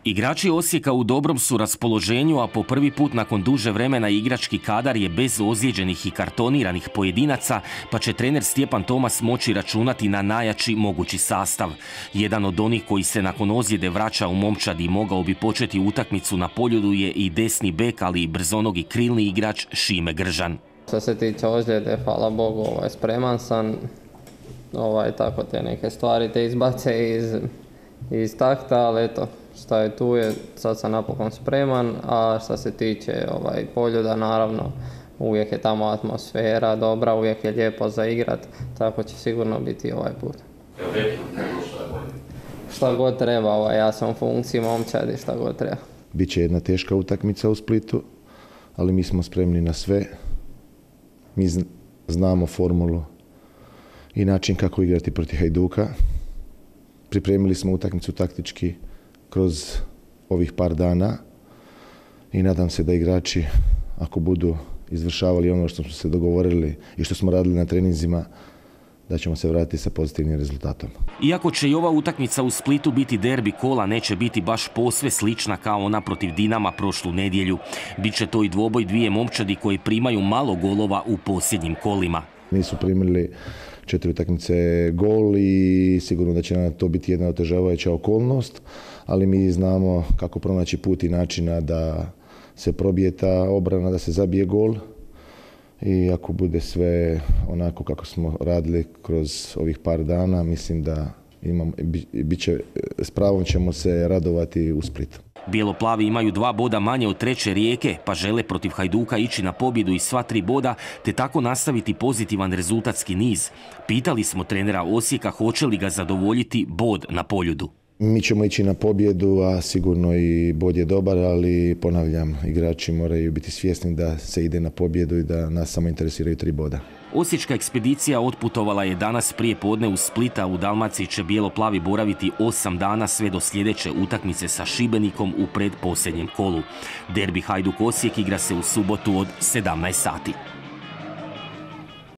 Igrači Osijeka u dobrom su raspoloženju, a po prvi put nakon duže vremena igrački kadar je bez ozlijeđenih i kartoniranih pojedinaca, pa će trener Stjepan Tomas moći računati na najjači mogući sastav. Jedan od onih koji se nakon ozljede vraća u momčadi i mogao bi početi utakmicu na Poljudu je i desni bek, ali i brzonogi krilni igrač Šime Gržan. Što se tiče ozljede, hvala Bogu, spreman sam. Tako te neke stvari te izbace iz takta, ali eto, šta je tu je, sad sam napokon spreman, a što se tiče Poljuda, naravno, uvijek je tamo atmosfera dobra, uvijek je lijepo za igrat, tako će sigurno biti ovaj put. Šta god treba, ja sam u funkciji momčadi, šta god treba. Biće jedna teška utakmica u Splitu, ali mi smo spremni na sve. Mi znamo formulu i način kako igrati protiv Hajduka. Pripremili smo utakmicu taktički kroz ovih par dana i nadam se da igrači, ako budu izvršavali ono što smo se dogovorili i što smo radili na treninzima, da ćemo se vratiti sa pozitivnim rezultatom. Iako će i ova utakmica u Splitu biti derbi kola, neće biti baš posve slična kao ona protiv Dinama prošlu nedjelju. Biće to i dvoboj dvije momčadi koji primaju malo golova u posljednjim kolima. Nisu primili 4 utakmice gol i sigurno da će nam to biti jedna otežavajuća okolnost, ali mi znamo kako pronaći put i načina da se probije ta obrana, da se zabije gol. I ako bude sve onako kako smo radili kroz ovih par dana, mislim da s pravom ćemo se radovati u Splitu. Bijeloplavi imaju 2 boda manje od treće Rijeke, pa žele protiv Hajduka ići na pobjedu i sva 3 boda, te tako nastaviti pozitivan rezultatski niz. Pitali smo trenera Osijeka hoće li ga zadovoljiti bod na Poljudu. Mi ćemo ići na pobjedu, a sigurno i bod je dobar, ali ponavljam, igrači moraju biti svjesni da se ide na pobjedu i da nas samo interesiraju 3 boda. Osječka ekspedicija otputovala je danas prije podne u Splita. U Dalmaciji će bijeloplavi boraviti 8 dana sve do sljedeće utakmice sa Šibenikom u predposljednjem kolu. Derbi Hajduk Osijek igra se u subotu od 17 sati.